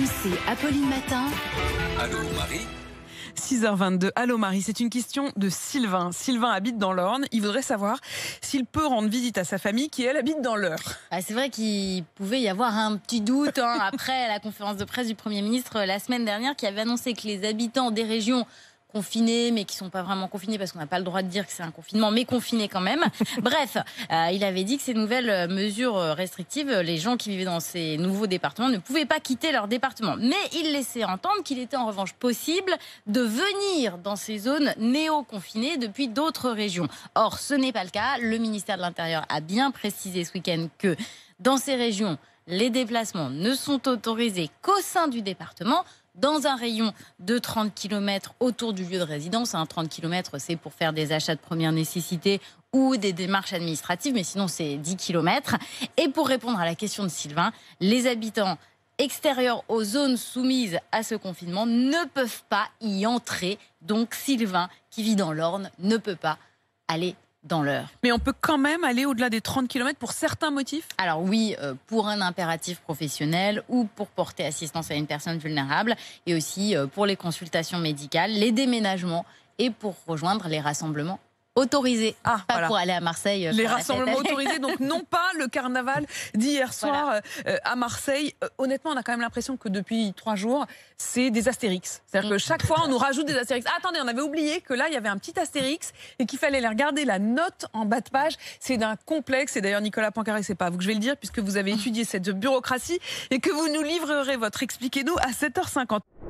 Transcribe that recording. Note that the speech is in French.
RMC, Apolline Matin. Allô Marie. 6h22. Allô Marie, c'est une question de Sylvain. Sylvain habite dans l'Orne. Il voudrait savoir s'il peut rendre visite à sa famille qui, elle, habite dans l'Eure. C'est vrai qu'il pouvait y avoir un petit doute après la conférence de presse du Premier ministre la semaine dernière qui avait annoncé que les habitants des régions confinés, mais qui ne sont pas vraiment confinés parce qu'on n'a pas le droit de dire que c'est un confinement, mais confinés quand même. Bref, il avait dit que ces nouvelles mesures restrictives, les gens qui vivaient dans ces nouveaux départements ne pouvaient pas quitter leur département. Mais il laissait entendre qu'il était en revanche possible de venir dans ces zones néo-confinées depuis d'autres régions. Or, ce n'est pas le cas. Le ministère de l'Intérieur a bien précisé ce week-end que dans ces régions, les déplacements ne sont autorisés qu'au sein du département, dans un rayon de 30 km autour du lieu de résidence. 30 km, c'est pour faire des achats de première nécessité ou des démarches administratives, mais sinon c'est 10 km. Et pour répondre à la question de Sylvain, les habitants extérieurs aux zones soumises à ce confinement ne peuvent pas y entrer. Donc Sylvain, qui vit dans l'Orne, ne peut pas aller dans l'Eure. Mais on peut quand même aller au-delà des 30 km pour certains motifs ? Alors oui, pour un impératif professionnel ou pour porter assistance à une personne vulnérable, et aussi pour les consultations médicales, les déménagements et pour rejoindre les rassemblements autorisés. Pas voilà. Pour aller à Marseille. Les rassemblements autorisés, donc non pas le carnaval d'hier soir à Marseille. Honnêtement, on a quand même l'impression que depuis 3 jours, c'est des astérix. C'est-à-dire que chaque fois, on nous rajoute des astérix. Ah, attendez, on avait oublié que là, il y avait un petit astérix et qu'il fallait aller regarder la note en bas de page. C'est d'un complexe. Et d'ailleurs, Nicolas Poincaré, c'est pas à vous que je vais le dire, puisque vous avez étudié cette bureaucratie et que vous nous livrerez votre Expliquez-nous à 7h50.